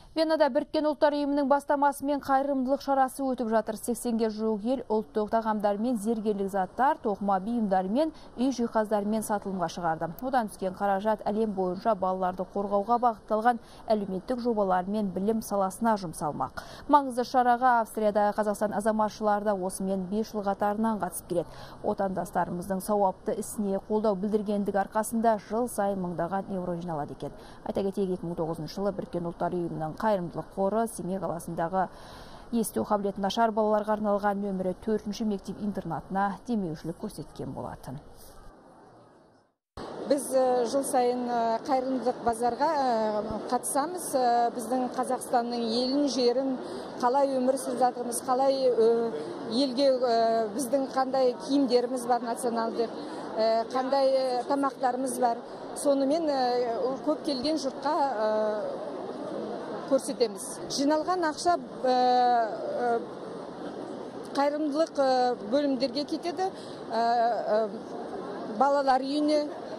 Венада Біріккен ұлттар ұйымының бастамасымен қайырымдылық шарасы өтіп жатыр. 80-ге жуық ел ұлттық тағамдар мен зергерлік заттар, тоқыма бұйымдар мен үй жиһаздарымен сатылымға шығарды. Одан түскен қаражат әлем бойынша балаларды қорғауға бағытталған әлеуметтік жобалар мен білім саласына жұмсалмақ. Маңызды шараға Австрияда Қазақстан азаматшылары да осымен 5 жыл қатарынан қатысып келеді. Отандастарымыздың сауапты ісіне қолдау білдіргендік арқасында жыл сайын мыңдаған евро жиналады екен. Айта кетейік, 2009 жылы Біріккен ұлттар ұйымының қайырымдылық қоры Семей қаласындағы есту қабілеті нашар балаларға арналған нөмірі 4-ші мектеп-интернатына демеушілік көрсеткен болатын. Біз жыл сайын қайырымдылық базарға қатысамыз. Біздің Қазақстанның елін, жерін, қалай өмір сүріп жатырмыз, қалай елге біздің қандай киімдеріміз бар, националдық, қандай тамақтарымыз бар. Сонымен көп келген жұртқа көрсетеміз. Жиналған ақша қайырымдылық бөлімдерге кетеді, балалар үйіне,